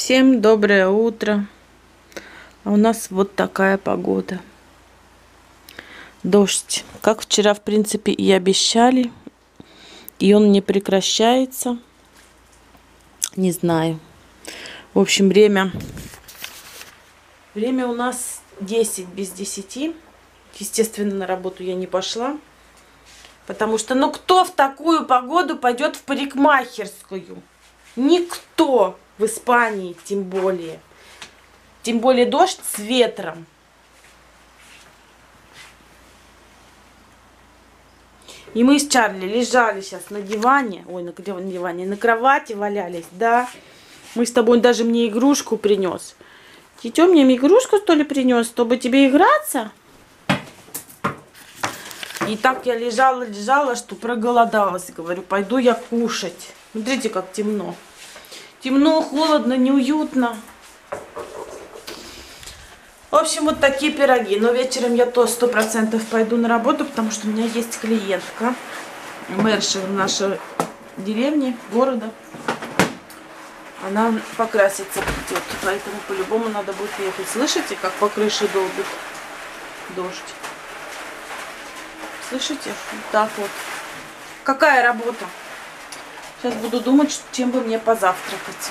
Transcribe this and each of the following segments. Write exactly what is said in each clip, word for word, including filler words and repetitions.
Всем доброе утро. А у нас вот такая погода. Дождь. Как вчера, в принципе, и обещали. И он не прекращается. Не знаю. В общем, время... Время у нас десять без десяти. Естественно, на работу я не пошла. Потому что, ну, кто в такую погоду пойдет в парикмахерскую? Никто. В Испании тем более. Тем более дождь с ветром. И мы с Чарли лежали сейчас на диване. Ой, на диване, на кровати валялись, да. Мы с тобой, даже мне игрушку принес. Тетя мне игрушку, что ли, принес, чтобы тебе играться? И так я лежала, лежала, что проголодалась. Говорю, пойду я кушать. Смотрите, как темно. Темно, холодно, неуютно. В общем, вот такие пироги. Но вечером я то сто процентов пойду на работу, потому что у меня есть клиентка. Мэрша в нашей деревне, города. Она покраситься придет. Поэтому по-любому надо будет ехать. Слышите, как по крыше долбит дождь? Слышите? Вот так вот. Какая работа? Сейчас буду думать, чем бы мне позавтракать.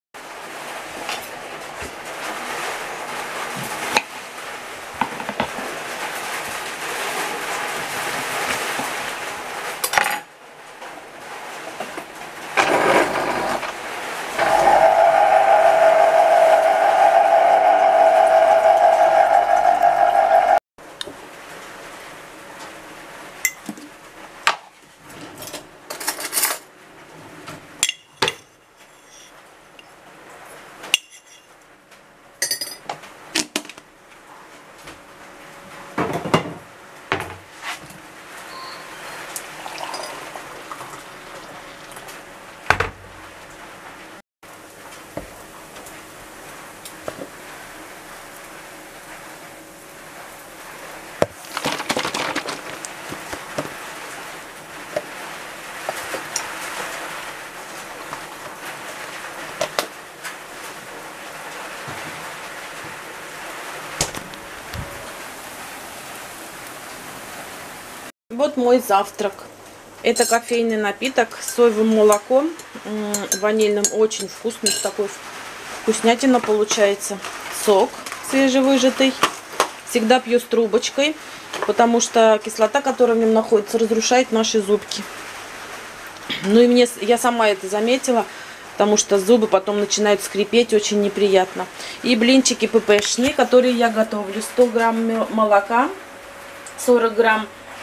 Вот мой завтрак. Это кофейный напиток с соевым молоком, ванильным, очень вкусный, такой вкуснятина получается. Сок свежевыжатый. Всегда пью с трубочкой, потому что кислота, которая в нем находится, разрушает наши зубки. Ну и мне, я сама это заметила, потому что зубы потом начинают скрипеть, очень неприятно. И блинчики ппшни, которые я готовлю. сто грамм молока, сорок грамм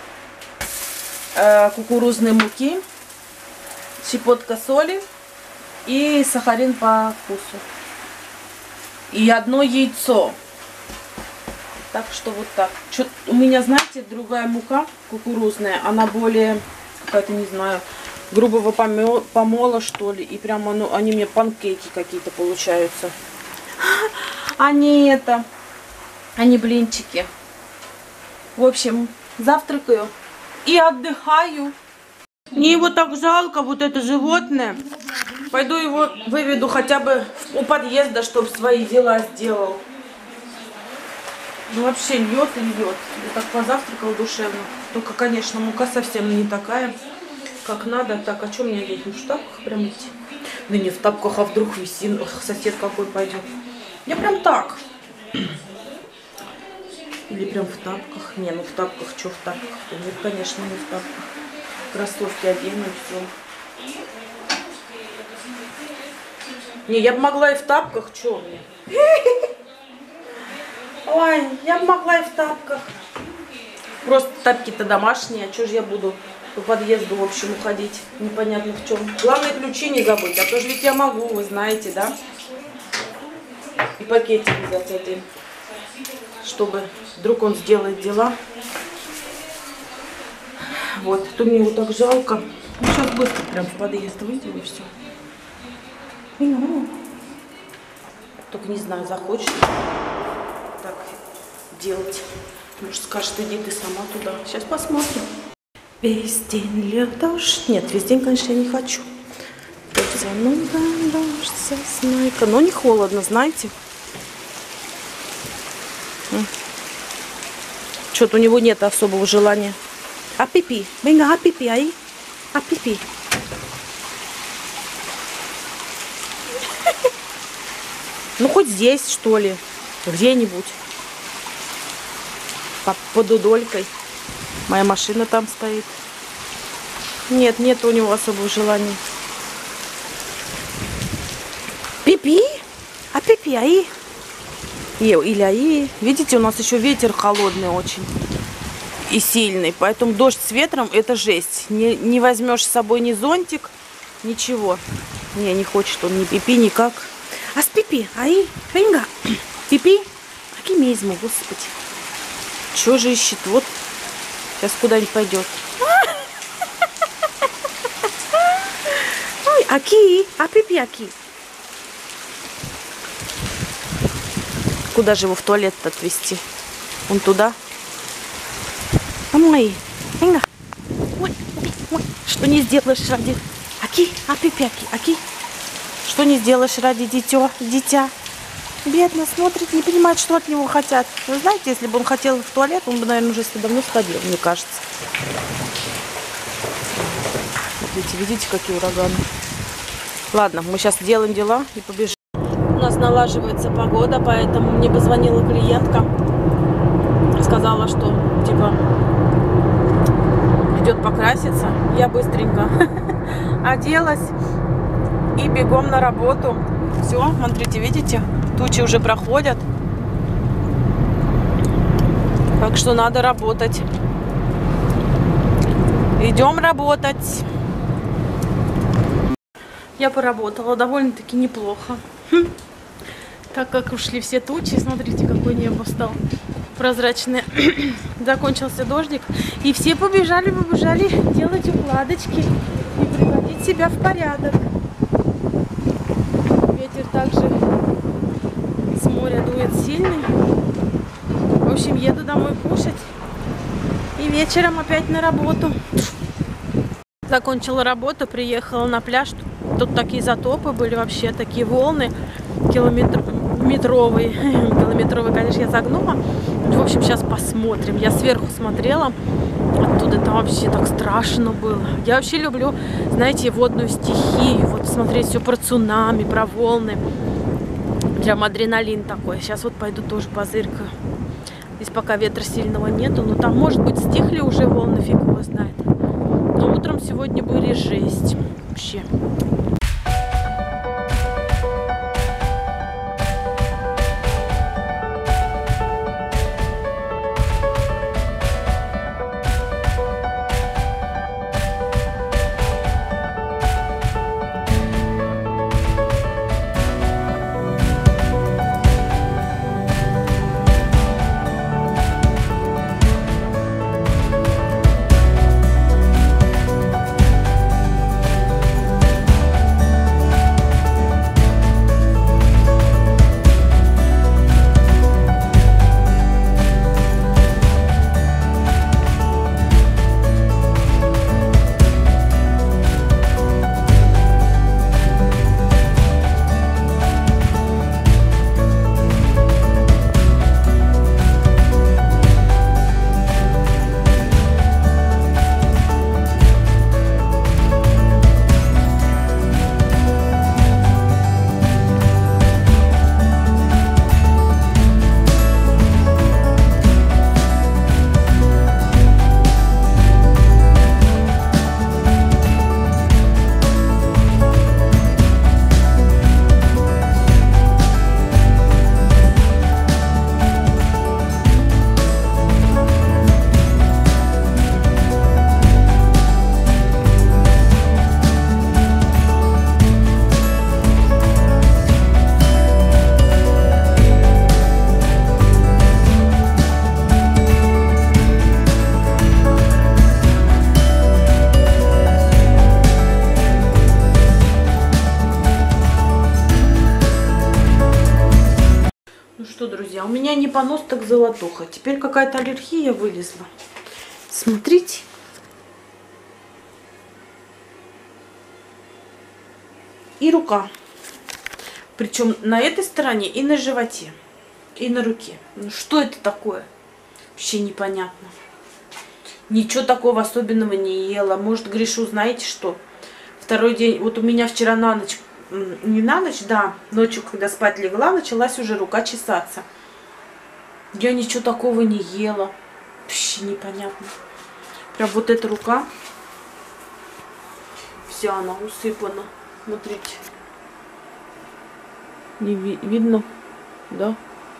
кукурузной муки, щепотка соли и сахарин по вкусу. И одно яйцо. Так что вот так. Чё, у меня, знаете, другая мука кукурузная, она более, какая-то, не знаю, грубого помола, что ли. И прямо ну, они мне панкейки какие-то получаются. А не это, а не блинчики. В общем, завтракаю. И отдыхаю. Мне его так жалко, вот это животное. Пойду его выведу хотя бы у подъезда, чтобы свои дела сделал. Ну вообще льет и льет. Я так позавтракал душевно. Только, конечно, мука совсем не такая, как надо. Так, а что мне одеть? Ну в тапках прям идти? Да не в тапках, а вдруг висин. Ох, сосед какой пойдет. Я прям так. Или прям в тапках. Не, ну в тапках, что в тапках-то? Нет, конечно, не в тапках. Кроссовки одену и все. Не, я бы могла и в тапках, что мне? Ой, я бы могла и в тапках. Просто тапки-то домашние, а что же я буду по подъезду, в общем, уходить? Непонятно в чем. Главное, ключи не забыть, а то же ведь я могу, вы знаете, да? И пакетик взять один, чтобы вдруг он сделает дела. Вот, то мне его так жалко. Ну, сейчас быстро прям в подъезд выйдем и все. Только не знаю, захочет так делать. Может, скажет, иди ты сама туда. Сейчас посмотрим. Весь день льет дождь. Нет, весь день, конечно, я не хочу. Зануда, дождь, соснайка. Но не холодно, знаете. Что-то у него нет особого желания. А пипи, venga, а пипи, ай, а пипи. Ну хоть здесь, что ли, где-нибудь. Под удолькой. Моя машина там стоит. Нет, нет у него особого желания. Пипи, а пипи, ай. Или ай. Видите, у нас еще ветер холодный очень. И сильный. Поэтому дождь с ветром это жесть. Не, не возьмешь с собой ни зонтик, ничего. Не, не хочет он ни пипи, никак. А с пипи, ай, финга. Пипи, аки мизму, господи. Чего же ищет? Вот. Сейчас куда-нибудь пойдет. Ой, аки, а пипи, аки. Куда же его в туалет отвезти? Он туда. Ой, ой, ой, ой. Что не сделаешь ради... Аки, а пипи, аки, аки. Что не сделаешь ради дитё, дитя? Бедно смотрит, не понимает, что от него хотят. Вы знаете, если бы он хотел в туалет, он бы, наверное, уже давно сходил, мне кажется. Видите, видите, какие ураганы. Ладно, мы сейчас делаем дела и побежим. У нас налаживается погода, поэтому мне позвонила клиентка. Сказала, что, типа, идет покраситься. Я быстренько оделась и бегом на работу. Все, смотрите, видите? Тучи уже проходят. Так что надо работать. Идем работать. Я поработала довольно-таки неплохо. Хм. Так как ушли все тучи, смотрите, какое небо стало прозрачное. Закончился дождик. И все побежали, побежали делать укладочки и приводить себя в порядок. Ветер также с моря дует сильный. В общем, еду домой кушать. И вечером опять на работу. Закончила работу, приехала на пляж. Тут такие затопы были вообще, такие волны километровые. Километровые, конечно, я загнула. В общем, сейчас посмотрим. Я сверху смотрела. Оттуда там вообще так страшно было. Я вообще люблю, знаете, водную стихию. Вот смотреть все про цунами, про волны. Прям адреналин такой. Сейчас вот пойду тоже позыркаю. Здесь пока ветра сильного нету. Но там, может быть, стихли уже волны, фиг его знает. Но утром сегодня были жесть. Вообще. У меня не понос, так золотуха. Теперь какая-то аллергия вылезла. Смотрите. и рука. Причем на этой стороне и на животе, и на руке. Ну что это такое? Вообще непонятно. Ничего такого особенного не ела. Может, грешу, знаете что? Второй день, вот у меня вчера на ночь, не на ночь, да, ночью, когда спать легла, началась уже рука чесаться. Я ничего такого не ела. Вообще непонятно. Прям вот эта рука, вся она усыпана. Смотрите. Не ви видно? Да?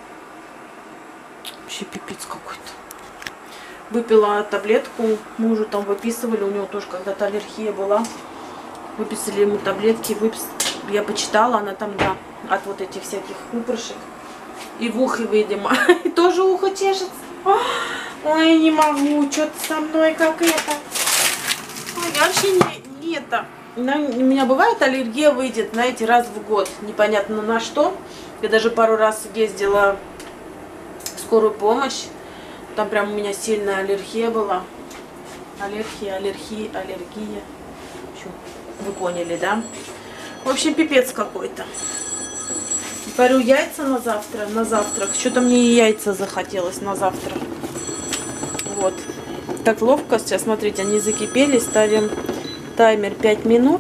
Вообще пипец какой-то. Выпила таблетку, мужу там выписывали, у него тоже когда-то аллергия была. Выписали ему таблетки, выпис... я почитала, она там, да, от вот этих всяких пупырышек. И в ухе, видимо, и тоже ухо чешется. Ой, не могу, что-то со мной как это. Ой, я вообще не, не это. У меня бывает аллергия, выйдет, знаете, раз в год, непонятно на что. Я даже пару раз ездила в скорую помощь. Там прям у меня сильная аллергия была. Аллергия, аллергия, аллергия. Вы поняли, да? В общем, пипец какой-то. Парю яйца на завтра, на завтрак. Что-то мне и яйца захотелось на завтрак. Вот. Так ловко сейчас, смотрите, они закипели. Ставим таймер пять минут.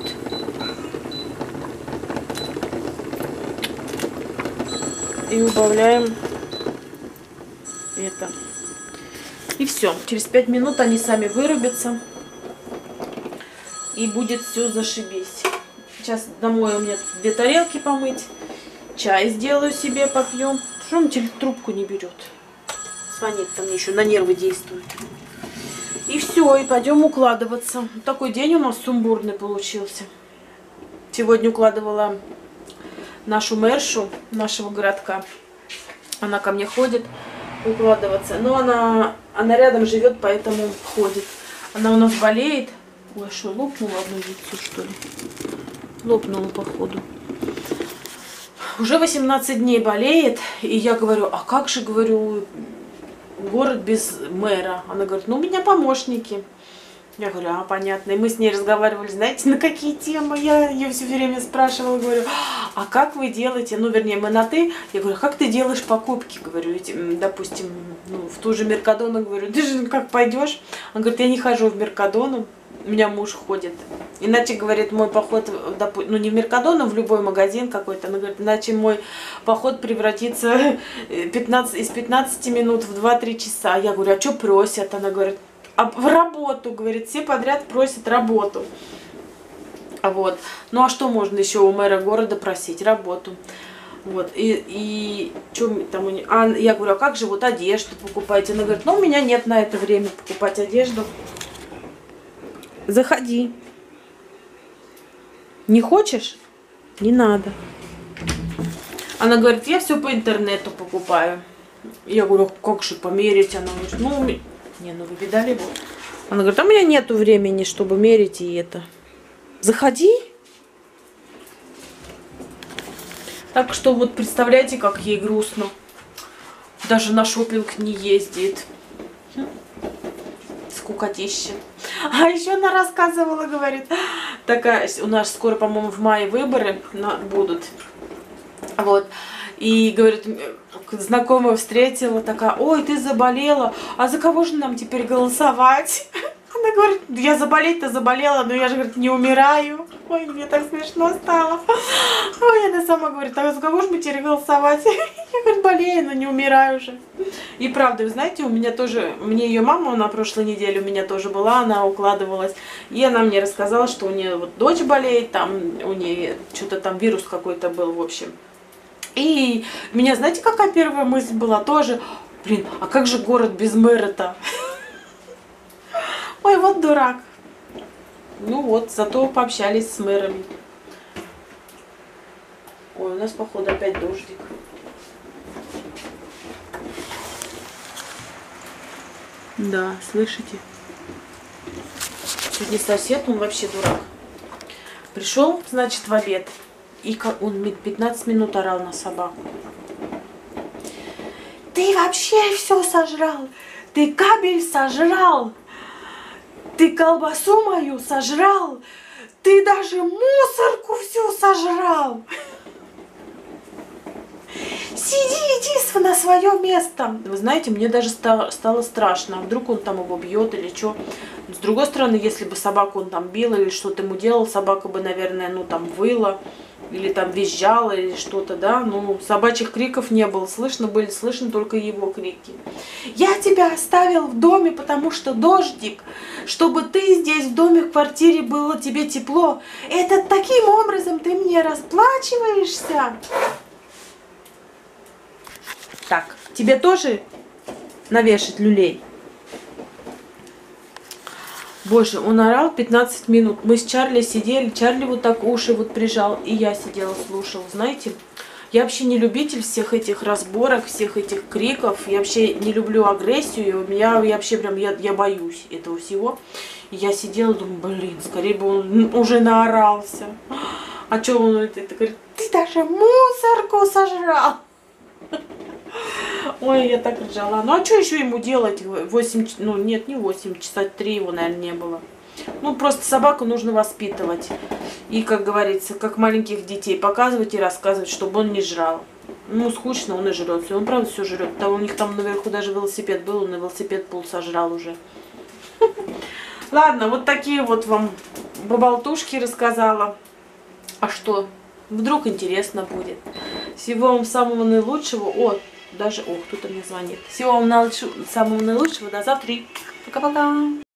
И убавляем это. И все. Через пять минут они сами вырубятся. И будет все зашибись. Сейчас домой у меня две тарелки помыть. Чай сделаю себе, попьем. Что он трубку не берет? Звонит там мне еще, на нервы действует. И все, и пойдем укладываться. Такой день у нас сумбурный получился. Сегодня укладывала нашу мэршу нашего городка. Она ко мне ходит укладываться. Но она, она рядом живет, поэтому ходит. Она у нас болеет. Ой, что, лопнуло одно яйцо, что ли? Лопнуло, походу. Уже восемнадцать дней болеет. И я говорю, а как же, говорю, город без мэра? Она говорит, ну, у меня помощники. Я говорю, а, понятно. И мы с ней разговаривали, знаете, на какие темы? Я ее все время спрашивала, говорю, а как вы делаете? Ну, вернее, мы на ты. Я говорю, как ты делаешь покупки? Говорю, допустим, ну, в ту же Меркадону, говорю, ты же как пойдешь? Она говорит, я не хожу в Меркадону. У меня муж ходит. Иначе, говорит, мой поход, ну не в Меркадону, в любой магазин какой-то. Она говорит, иначе мой поход превратится пятнадцать, из пятнадцати минут в два-три часа. Я говорю, а что просят? Она говорит, а в работу, говорит, все подряд просят работу. Вот. Ну а что можно еще у мэра города просить? Работу. Вот. И, и что там у нее? А я говорю, а как же вот одежду покупаете? Она говорит, ну у меня нет на это время покупать одежду. Заходи. Не хочешь? Не надо. Она говорит, я все по интернету покупаю. Я говорю, как же померить? Она говорит, ну, не, ну вы видали его? Она говорит, а у меня нету времени, чтобы мерить и это. Заходи. Так что вот представляете, как ей грустно. Даже на шопинг не ездит. Скукотища. А еще она рассказывала, говорит, такая, у нас скоро, по-моему, в мае выборы будут. Вот. И, говорит, знакомая встретила, такая, ой, ты заболела, а за кого же нам теперь голосовать? Она говорит, я заболеть-то заболела, но я же, говорит, не умираю. Ой, мне так смешно стало. Ой, она сама говорит, а за кого же мы теперь голосовать? Я, говорит, болею, но не умираю уже. И правда, вы знаете, у меня тоже, мне ее мама на прошлой неделе у меня тоже была, она укладывалась. И она мне рассказала, что у нее вот дочь болеет, там у нее что-то там вирус какой-то был, в общем. И у меня, знаете, какая первая мысль была тоже? Блин, а как же город без мэра-то? Ой, вот дурак. Ну вот, зато пообщались с мэрами. Ой, у нас, походу, опять дождик. Да, слышите? Сегодня сосед, он вообще дурак. Пришел, значит, в обед. И он пятнадцать минут орал на собаку. Ты вообще все сожрал. Ты кабель сожрал. Ты колбасу мою сожрал. Ты даже мусорку всю сожрал. Сиди, иди на свое место. Вы знаете, мне даже стало страшно. Вдруг он там его бьет или что. С другой стороны, если бы собаку он там бил или что-то ему делал, собака бы, наверное, ну там выла. Или там визжала, или что-то, да. Ну, собачьих криков не было. Слышно были, слышно только его крики. Я тебя оставил в доме, потому что дождик. Чтобы ты здесь в доме, в квартире было тебе тепло. Это таким образом ты мне расплачиваешься. Так, тебе тоже навешать люлей? Боже, он орал пятнадцать минут. Мы с Чарли сидели, Чарли вот так уши вот прижал, и я сидела, слушала. Знаете, я вообще не любитель всех этих разборок, всех этих криков. Я вообще не люблю агрессию. Я, я вообще прям, я, я боюсь этого всего. И я сидела, думаю, блин, скорее бы он уже наорался. А что он это, это говорит? Ты даже мусорку сожрал. Ой, я так ржала. Ну а что еще ему делать? восемь, ну нет, не восемь, часа три его, наверное, не было. Ну просто собаку нужно воспитывать. И, как говорится, как маленьких детей показывать и рассказывать, чтобы он не жрал. Ну, скучно, он и жрет. Он, правда, все жрет. Там у них там наверху даже велосипед был, он на велосипед пол сожрал уже. Ладно, вот такие вот вам поболтушки рассказала. А что? Вдруг интересно будет. Всего вам самого наилучшего. О, даже, о, кто-то мне звонит. Всего вам самого наилучшего. До завтра. Пока-пока.